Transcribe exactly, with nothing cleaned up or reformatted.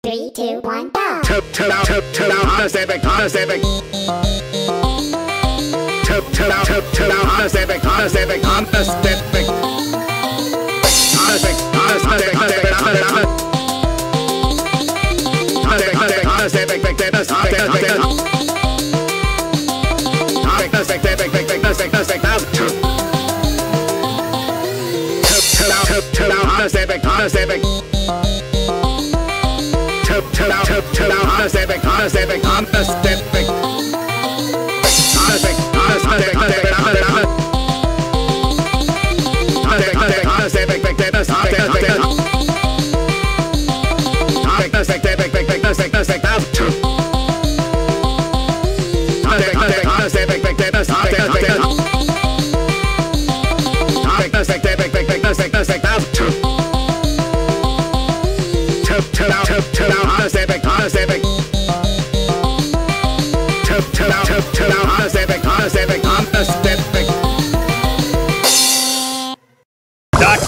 Three, two, one, go! Toot toot out, toot toot out, Pacific, Pacific. Toot toot out, toot toot out, Pacific, Pacific, Pacific. Pacific, Pacific, Pacific, Pacific, Pacific, Pacific, Pacific, Pacific, Pacific. Toot toot out, toot toot out, Pacific, Pacific, Pacific. Pacific, Pacific, Pacific, Pacific, Pacific, Pacific, Pacific.